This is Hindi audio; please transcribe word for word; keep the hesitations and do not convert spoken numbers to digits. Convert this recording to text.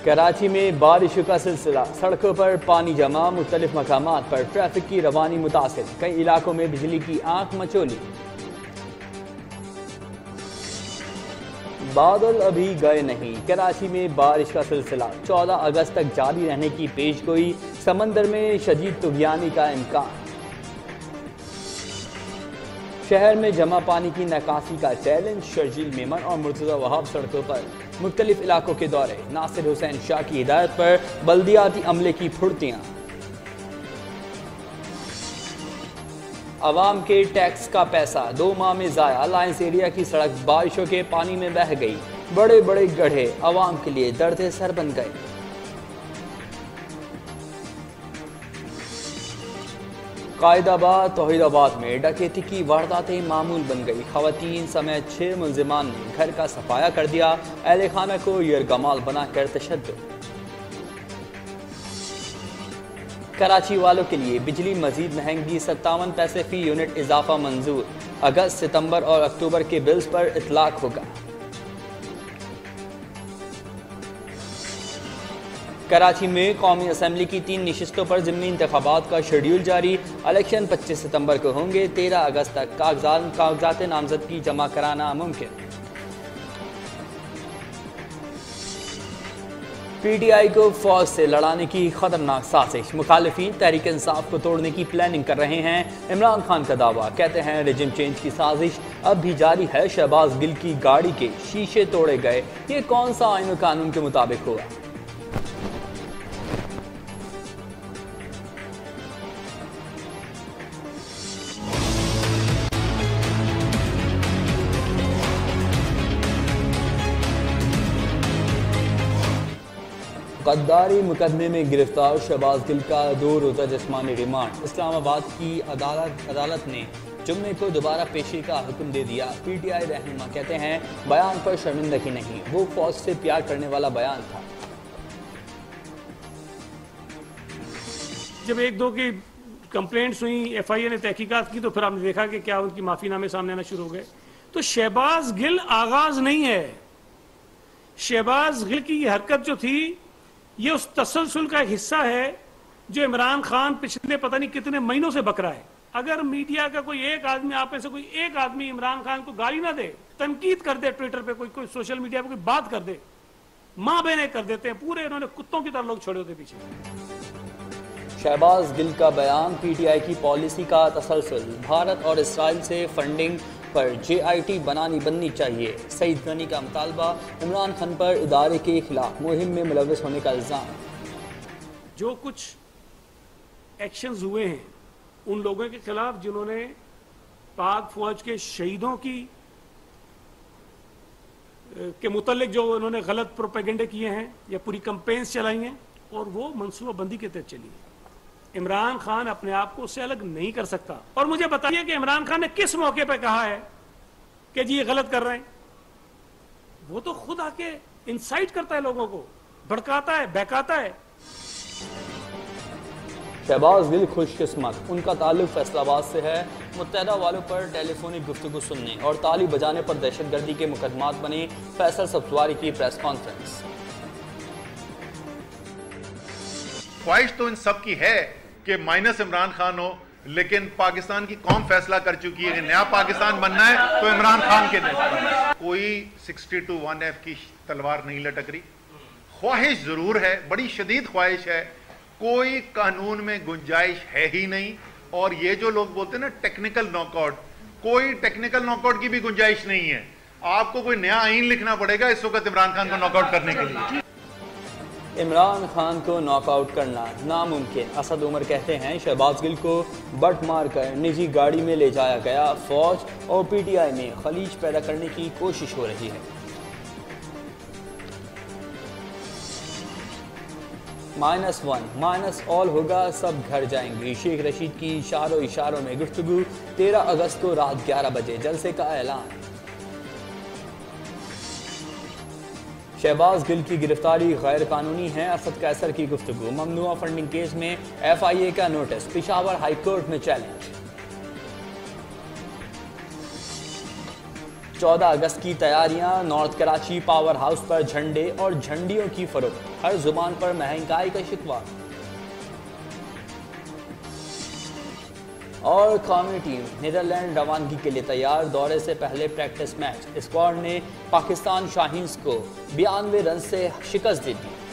कराची में बारिश का सिलसिला, सड़कों पर पानी जमा, मुख्तलिफ मकामात पर ट्रैफिक की रवानी मुतासिर, कई इलाकों में बिजली की आंख मचोली। बादल अभी गए नहीं, कराची में बारिश का सिलसिला चौदह अगस्त तक जारी रहने की पेशगोई, समंदर में शदीद तूफ़ानी का इम्कान। शहर में जमा पानी की निकासी का चैलेंज, शर्जील मेमन और मुर्तज़ा वहाब सड़कों पर मुख्तलिफ इलाकों के दौरे, नासिर हुसैन शाह की हिदायत पर बल्दियाती अमले की फुर्तियाँ। अवाम के टैक्स का पैसा दो माह में ज़ाया, लायंस एरिया की सड़क बारिशों के पानी में बह गई, बड़े बड़े गड्ढे अवाम के लिए दर्द सर बन गए। कायदाबाद तौहीदाबाद में डकैती की वारदातें मामूल बन गई, खवातीन समेत छह मुलजिमान ने घर का सफाया कर दिया, अहले खाना को यरगमाल बनाकर तशद्दुद। कराची वालों के लिए बिजली मजीद महंगी, सत्तावन पैसे फी यूनिट इजाफा मंजूर, अगस्त सितंबर और अक्टूबर के बिल्स पर इतलाक होगा। कराची में कौमी असम्बली की तीन नशिस्तों पर ज़िमनी इंतखाबात का शेड्यूल जारी, इलेक्शन पच्चीस सितंबर को होंगे, तेरह अगस्त तक कागजात कागजात नामजदगी जमा कराना मुमकिन। पी टी आई को फौज से लड़ाने की खतरनाक साजिश, मुखालिफिन तहरीक इंसाफ को तोड़ने की प्लानिंग कर रहे हैं, इमरान खान का दावा, कहते हैं रिजिम चेंज की साजिश अब भी जारी है, शहबाज गिल की गाड़ी के शीशे तोड़े गए, ये कौन सा आईन कानून के मुताबिक हुआ। गद्दारी मुकदमे में गिरफ्तार शहबाज गिल का दो रोज़ा जिस्मानी रिमांड, इस्लामाबाद की अदालत अदालत ने जुम्मे को दोबारा पेशी का हुक्म दे दिया। पी टी आई रहनुमा कहते हैं बयान पर शर्मिंदगी नहीं, वो फौज से प्यार करने वाला बयान था। जब एक दो की कंप्लेंट्स हुई, एफ आई ए ने तहकीकात की, तो फिर हमने देखा कि क्या उनकी माफीनामे सामने आना शुरू हो गए। तो शहबाज गिल आगाज नहीं है, शहबाज गिल की ये हरकत जो थी ये उस तसलसल का एक हिस्सा है जो इमरान खान पिछले पता नहीं कितने महीनों से बक रहा है। अगर मीडिया का कोई एक आदमी, आप में से कोई एक आदमी इमरान खान को गाली ना दे, तनकीद कर दे, ट्विटर पे कोई कोई सोशल मीडिया पे कोई बात कर दे, मां बहने कर देते हैं, पूरे इन्होंने कुत्तों की तरह लोग छोड़े होते पीछे। शहबाज गिल का बयान, पी टी आई की पॉलिसी का तसलसल, भारत और इसराइल से फंडिंग पर जे आई टी बनानी बननी चाहिए, सईद गनी का मुतालबा, इमरान खान पर इदारे के खिलाफ मुहिम में मुलव्वस होने का इल्जाम। जो कुछ एक्शंस हुए हैं उन लोगों के खिलाफ जिन्होंने पाक फौज के शहीदों की के मुतल्लिक जो उन्होंने गलत प्रोपेगेंडे किए हैं या पूरी कंपेन्स चलाई हैं, और वो मनसूबाबंदी के तहत चली है। इमरान खान अपने आप को उससे अलग नहीं कर सकता। और मुझे बताइए कि इमरान खान ने किस मौके पर कहा है कि जी ये गलत कर रहे हैं। वो तो खुद आके इंसाइट करता है, लोगों को भड़काता है, बहकाता है। शहबाज गिल खुशकिस्मत, उनका ताल्लुक फैसलाबाद से है, मुत्तहदा वालों पर टेलीफोनिक गुफ्तगू सुनने और ताली बजाने पर दहशतगर्दी के मुकदमात बने, फैसल सब्जवारी की प्रेस कॉन्फ्रेंस। ख्वाहिश तो इन सब की है कि माइनस इमरान खान हो, लेकिन पाकिस्तान की कौम फैसला कर चुकी है कि नया पाकिस्तान बनना है तो इमरान खान के नेतृत्व। कोई सिक्सटी टू वन एफ की तलवार नहीं लटक रही, ख्वाहिश जरूर है, बड़ी शदीद ख्वाहिश है, कोई कानून में गुंजाइश है ही नहीं। और ये जो लोग बोलते हैं ना टेक्निकल नॉकआउट, कोई टेक्निकल नॉकआउट की भी गुंजाइश नहीं है। आपको कोई नया आईन लिखना पड़ेगा इस वक्त इमरान खान को नॉकआउट करने के लिए। इमरान खान को नॉकआउट करना नामुमकिन, असद उमर कहते हैं शहबाज गिल को बट मार कर निजी गाड़ी में ले जाया गया, फौज और पी टी आई में खलीज पैदा करने की कोशिश हो रही है। माइनस वन माइनस ऑल होगा, सब घर जाएंगे, शेख रशीद की इशारों इशारों में गुफ्तगू, तेरह अगस्त को रात ग्यारह बजे जलसे का ऐलान। शहबाज गिल की गिरफ्तारी गैर कानूनी है, असद कैसर की गुफ्तगू, ममनुआ फंडिंग केस में एफ आई ए का नोटिस, पेशावर हाई कोर्ट में चैलेंज। चौदह अगस्त की तैयारियां, नॉर्थ कराची पावर हाउस पर झंडे और झंडियों की फरोख्त, हर जुबान पर महंगाई का शिकवा। और कौमी टीम नीदरलैंड रवानगी के लिए तैयार, दौरे से पहले प्रैक्टिस मैच, स्क्वाड ने पाकिस्तान शाहीन्स को बयानवे रन से शिकस्त दे दी।